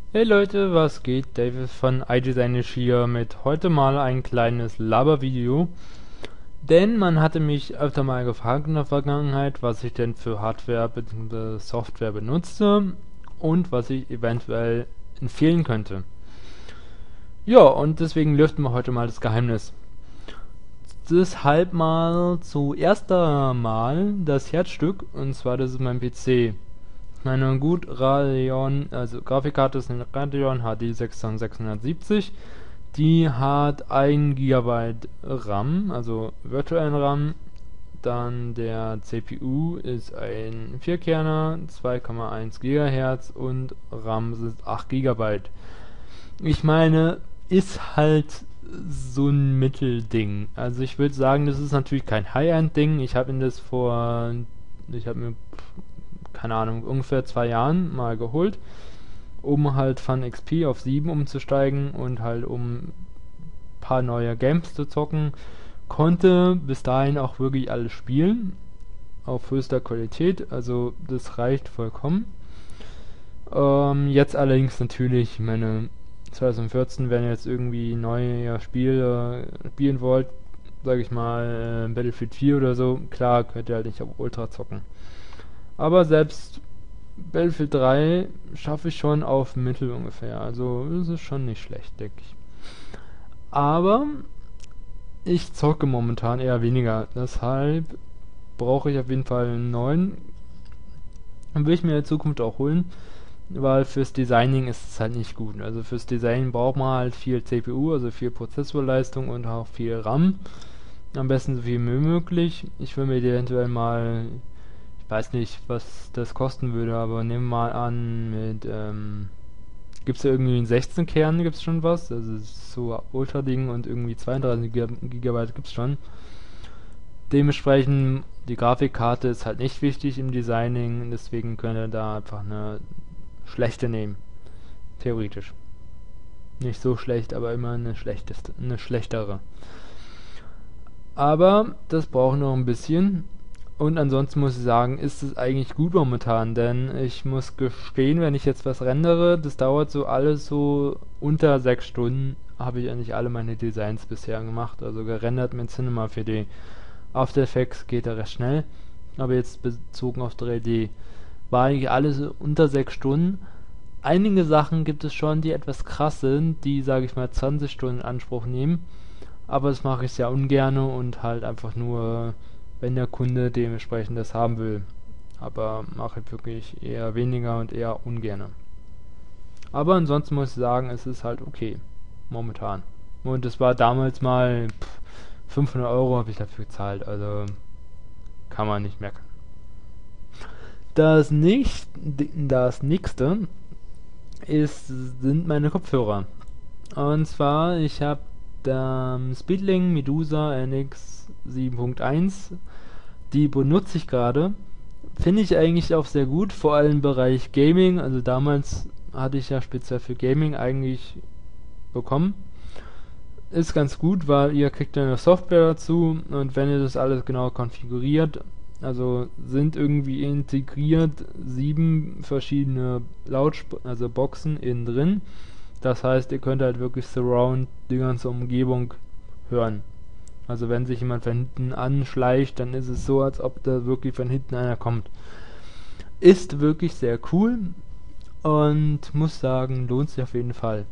Hey Leute, was geht? David von iDesignish hier mit heute mal ein kleines Labervideo. Denn man hatte mich öfter mal gefragt in der Vergangenheit, was ich denn für Hardware bzw. Software benutze und was ich eventuell empfehlen könnte. Ja, und deswegen lüften wir heute mal das Geheimnis. Deshalb mal zuerst einmal das Herzstück, und zwar das ist mein PC. Meine gut Radeon, also Grafikkarte ist eine Radeon HD 6670. Die hat 1 GB RAM, also virtuellen RAM. Dann der CPU ist ein Vierkerner, 2,1 GHz und RAM sind 8 GB. Ich meine, ist halt so ein Mittelding. Also ich würde sagen, das ist natürlich kein High-End-Ding. Ich habe mir, keine Ahnung, ungefähr 2 Jahren mal geholt, um halt von XP auf 7 umzusteigen und halt um ein paar neue Games zu zocken. Konnte bis dahin auch wirklich alles spielen, auf höchster Qualität, also das reicht vollkommen. Jetzt allerdings natürlich, ich meine, 2014, wenn ihr jetzt irgendwie neue Spiele spielen wollt, sage ich mal, Battlefield 4 oder so, klar, könnt ihr halt nicht auf Ultra zocken. Aber selbst Battlefield 3 schaffe ich schon auf Mittel ungefähr. Also das ist schon nicht schlecht, denke ich. Aber ich zocke momentan eher weniger. Deshalb brauche ich auf jeden Fall einen neuen. Und will ich mir in Zukunft auch holen. Weil fürs Designing ist es halt nicht gut. Also fürs Design braucht man halt viel CPU, also viel Prozessorleistung und auch viel RAM. Am besten so viel wie möglich. Ich will mir eventuell mal, ich weiß nicht, was das kosten würde, aber nehmen wir mal an, mit, gibt's ja irgendwie in 16 Kernen gibt's schon was, also so Ultra-Ding und irgendwie 32 Gigabyte gibt's schon. Dementsprechend, die Grafikkarte ist halt nicht wichtig im Designing, deswegen könnt ihr da einfach eine schlechte nehmen. Theoretisch. Nicht so schlecht, aber immer eine schlechtere. Aber das braucht noch ein bisschen. Und ansonsten muss ich sagen, ist es eigentlich gut momentan, denn ich muss gestehen, wenn ich jetzt was rendere, das dauert so alles so unter 6 Stunden, habe ich eigentlich alle meine Designs bisher gemacht, also gerendert mit Cinema 4D. After Effects geht da recht schnell, aber jetzt bezogen auf 3D war eigentlich alles so unter 6 Stunden. Einige Sachen gibt es schon, die etwas krass sind, die, sage ich mal, 20 Stunden in Anspruch nehmen, aber das mache ich sehr ungerne und halt einfach nur, wenn der Kunde dementsprechend das haben will. Aber mache ich wirklich eher weniger und eher ungerne. Aber ansonsten muss ich sagen, es ist halt okay. Momentan. Und es war damals mal 500 Euro habe ich dafür gezahlt. Also kann man nicht meckern. Das nächste sind meine Kopfhörer. Und zwar, ich habe Speedlink Medusa NX 7.1. Die benutze ich gerade. Finde ich eigentlich auch sehr gut, vor allem im Bereich Gaming. Also damals hatte ich ja speziell für Gaming eigentlich bekommen. Ist ganz gut, weil ihr kriegt eine Software dazu und wenn ihr das alles genau konfiguriert, also sind irgendwie integriert 7 verschiedene also Boxen innen drin. Das heißt, ihr könnt halt wirklich Surround die ganze Umgebung hören. Also wenn sich jemand von hinten anschleicht, dann ist es so, als ob da wirklich von hinten einer kommt. Ist wirklich sehr cool und muss sagen, lohnt sich auf jeden Fall.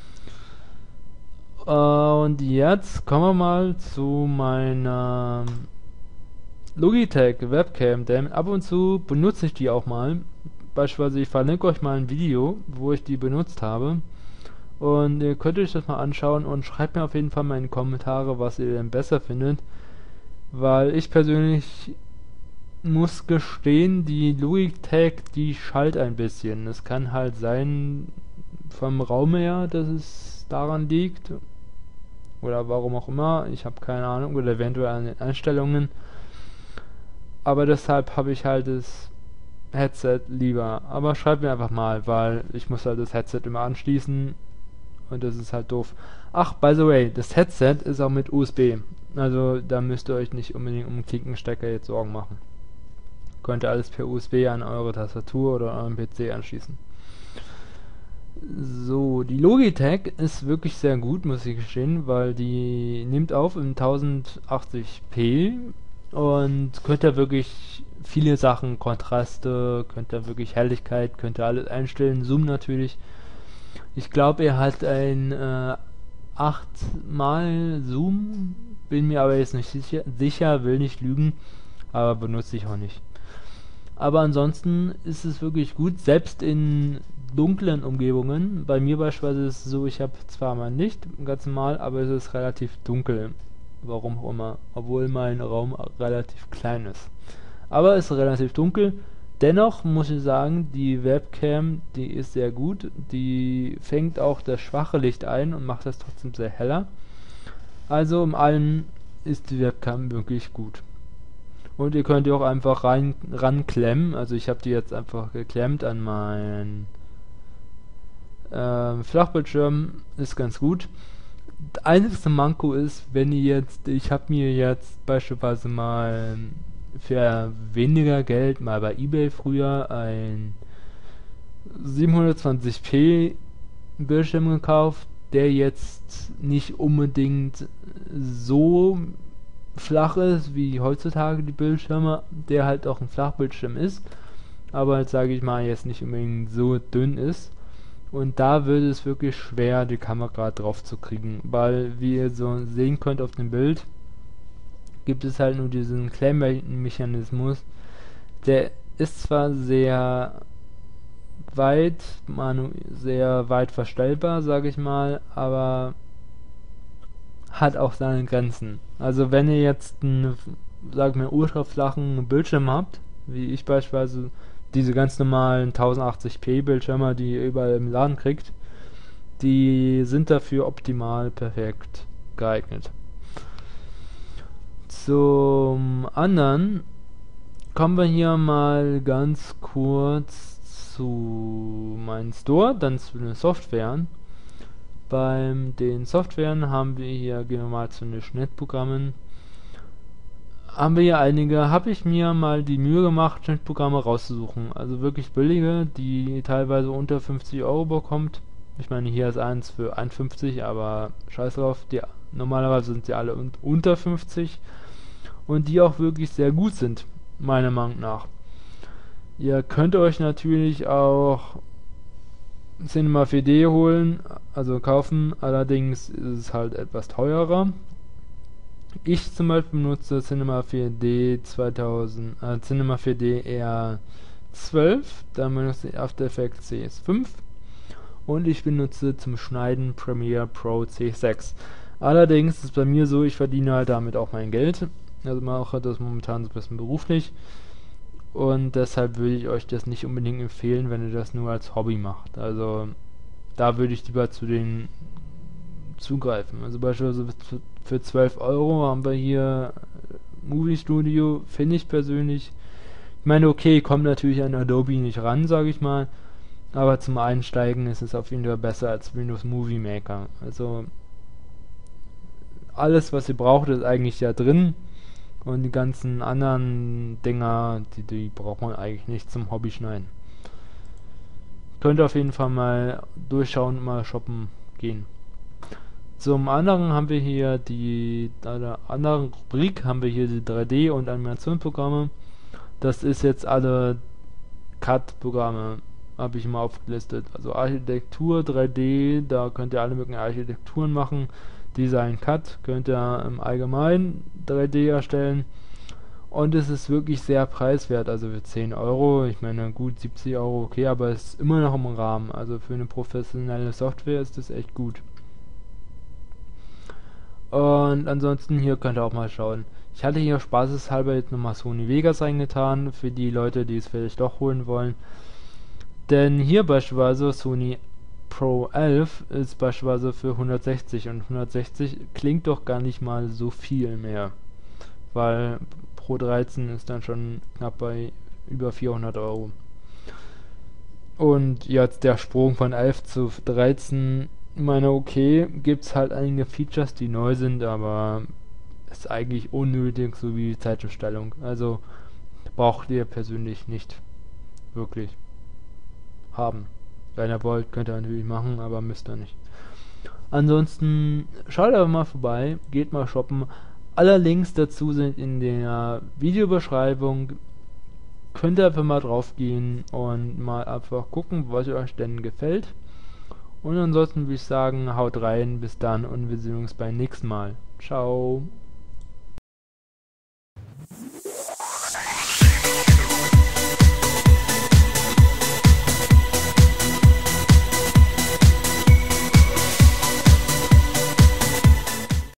Und jetzt kommen wir mal zu meiner Logitech Webcam, denn ab und zu benutze ich die auch mal. Beispielsweise, ich verlinke euch mal ein Video, wo ich die benutzt habe. Und ihr könnt euch das mal anschauen und schreibt mir auf jeden Fall mal in die Kommentare, was ihr denn besser findet. Weil ich persönlich muss gestehen, die Logitech, die schallt ein bisschen. Es kann halt sein, vom Raum her, dass es daran liegt. Oder warum auch immer. Ich habe keine Ahnung. Oder eventuell an den Einstellungen. Aber deshalb habe ich halt das Headset lieber. Aber schreibt mir einfach mal, weil ich muss halt das Headset immer anschließen. Und das ist halt doof. Ach, by the way, das Headset ist auch mit USB. Also da müsst ihr euch nicht unbedingt um Klinkenstecker jetzt Sorgen machen. Könnt ihr alles per USB an eure Tastatur oder euren PC anschließen. So, die Logitech ist wirklich sehr gut, muss ich gestehen, weil die nimmt auf in 1080p und könnt ihr wirklich viele Sachen, Kontraste, könnt ihr wirklich Helligkeit, könnt ihr alles einstellen, Zoom natürlich. Ich glaube, er hat ein 8 mal Zoom, bin mir aber jetzt nicht sicher, will nicht lügen, aber benutze ich auch nicht. Aber ansonsten ist es wirklich gut, selbst in dunklen Umgebungen. Bei mir beispielsweise ist es so, ich habe zwar mal Licht, ganz normal, aber es ist relativ dunkel. Warum auch immer. Obwohl mein Raum relativ klein ist. Aber es ist relativ dunkel. Dennoch muss ich sagen, die Webcam, die ist sehr gut. Die fängt auch das schwache Licht ein und macht das trotzdem sehr heller. Also im Allen ist die Webcam wirklich gut. Und ihr könnt die auch einfach ranklemmen. Also ich habe die jetzt einfach geklemmt an meinen Flachbildschirm. Ist ganz gut. Das einzige Manko ist, wenn ihr jetzt, ich habe mir jetzt beispielsweise mal für weniger Geld mal bei eBay früher ein 720p Bildschirm gekauft, der jetzt nicht unbedingt so flach ist wie heutzutage die Bildschirme, der halt auch ein Flachbildschirm ist, aber jetzt sage ich mal jetzt nicht unbedingt so dünn ist. Und da wird es wirklich schwer, die Kamera drauf zu kriegen, weil wie ihr so sehen könnt auf dem Bild, gibt es halt nur diesen Klemmmechanismus. Der ist zwar sehr weit verstellbar, sage ich mal, aber hat auch seine Grenzen. Also wenn ihr jetzt einen, sagen wir, ultraflachen Bildschirm habt, wie ich beispielsweise diese ganz normalen 1080p Bildschirme, die ihr überall im Laden kriegt, die sind dafür optimal perfekt geeignet. Zum anderen kommen wir hier mal ganz kurz zu meinem Store, dann zu den Softwaren. Beim den Softwaren haben wir hier, gehen wir mal zu den Schnittprogrammen, haben wir hier einige, habe ich mir mal die Mühe gemacht, Schnittprogramme rauszusuchen. Also wirklich billige, die teilweise unter 50 Euro bekommt. Ich meine, hier ist eins für 51, aber scheiß drauf, normalerweise sind sie alle unter 50 und die auch wirklich sehr gut sind, meiner Meinung nach. Ihr könnt euch natürlich auch Cinema 4D holen, also kaufen, allerdings ist es halt etwas teurer. Ich zum Beispiel benutze Cinema 4D Cinema 4D R12, dann benutze ich After Effects CS5 und ich benutze zum Schneiden Premiere Pro C6. Allerdings ist es bei mir so, ich verdiene halt damit auch mein Geld, also mache das momentan so ein bisschen beruflich. Und deshalb würde ich euch das nicht unbedingt empfehlen, wenn ihr das nur als Hobby macht. Also da würde ich lieber zu den zugreifen. Also beispielsweise für 12 Euro haben wir hier Movie Studio, finde ich persönlich. Ich meine, okay, kommt natürlich an Adobe nicht ran, sage ich mal. Aber zum Einsteigen ist es auf jeden Fall besser als Windows Movie Maker. Also alles, was ihr braucht, ist eigentlich da drin. Und die ganzen anderen Dinger, die braucht man eigentlich nicht zum Hobby schneiden. Könnt ihr auf jeden Fall mal durchschauen und mal shoppen gehen. Zum anderen haben wir hier anderen Rubrik haben wir hier die 3D- und Animationsprogramme. Das ist jetzt alle CAD-Programme, habe ich mal aufgelistet. Also Architektur, 3D, da könnt ihr alle möglichen Architekturen machen. Design CAD könnt ihr im Allgemeinen 3D erstellen. Und es ist wirklich sehr preiswert, also für 10 Euro. Ich meine, gut, 70 Euro, okay, aber es ist immer noch im Rahmen. Also für eine professionelle Software ist das echt gut. Und ansonsten hier könnt ihr auch mal schauen. Ich hatte hier spaßeshalber jetzt nochmal Sony Vegas reingetan, für die Leute, die es vielleicht doch holen wollen. Denn hier beispielsweise Sony Pro 11 ist beispielsweise für 160 und 160 klingt doch gar nicht mal so viel mehr. Weil Pro 13 ist dann schon knapp bei über 400 Euro. Und jetzt der Sprung von 11 zu 13, ich meine, okay, gibt's halt einige Features, die neu sind, aber ist eigentlich unnötig, so wie die Zeitumstellung. Also braucht ihr persönlich nicht wirklich haben. Wenn ihr wollt, könnt ihr natürlich machen, aber müsst ihr nicht. Ansonsten schaut einfach mal vorbei, geht mal shoppen. Alle Links dazu sind in der Videobeschreibung. Könnt ihr einfach mal drauf gehen und mal einfach gucken, was euch denn gefällt. Und ansonsten würde ich sagen, haut rein, bis dann und wir sehen uns beim nächsten Mal. Ciao.